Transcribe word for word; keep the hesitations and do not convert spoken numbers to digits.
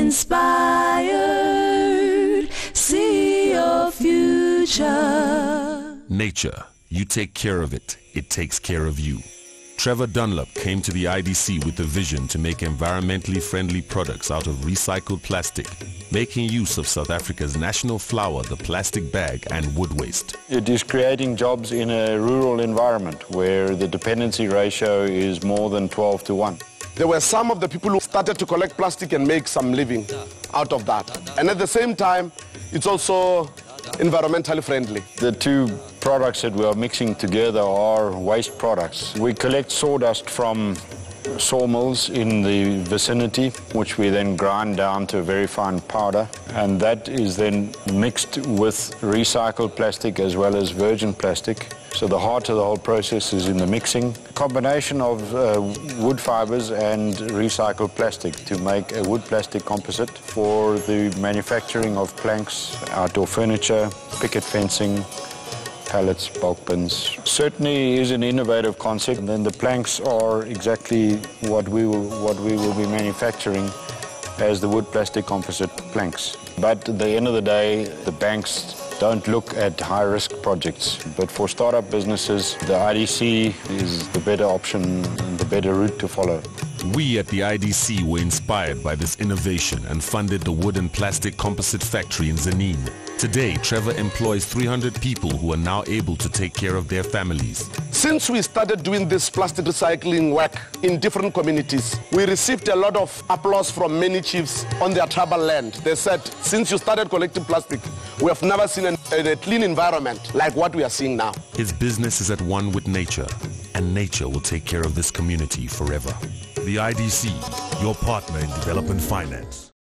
inspired. See your future. Nature, you take care of it, it takes care of you. Trevor Dunlop came to the I D C with the vision to make environmentally friendly products out of recycled plastic, making use of South Africa's national flower, the plastic bag, and wood waste. It is creating jobs in a rural environment where the dependency ratio is more than twelve to one. There were some of the people who started to collect plastic and make some living out of that. And at the same time, it's also environmentally friendly. The two products that we are mixing together are waste products. We collect sawdust from sawmills in the vicinity, which we then grind down to a very fine powder, and that is then mixed with recycled plastic as well as virgin plastic. So the heart of the whole process is in the mixing. Combination of uh, wood fibers and recycled plastic to make a wood plastic composite for the manufacturing of planks, outdoor furniture, picket fencing, pallets, bulk bins. Certainly is an innovative concept, and then the planks are exactly what we will, what we will be manufacturing as the wood plastic composite planks. But at the end of the day, the banks don't look at high-risk projects. But for startup businesses, the I D C is the better option and the better route to follow. We at the I D C were inspired by this innovation and funded the wood and plastic composite factory in Zanin. Today, Trevor employs three hundred people who are now able to take care of their families. Since we started doing this plastic recycling work in different communities, we received a lot of applause from many chiefs on their tribal land. They said, since you started collecting plastic, we have never seen an, a clean environment like what we are seeing now. His business is at one with nature, and nature will take care of this community forever. The I D C, your partner in development finance.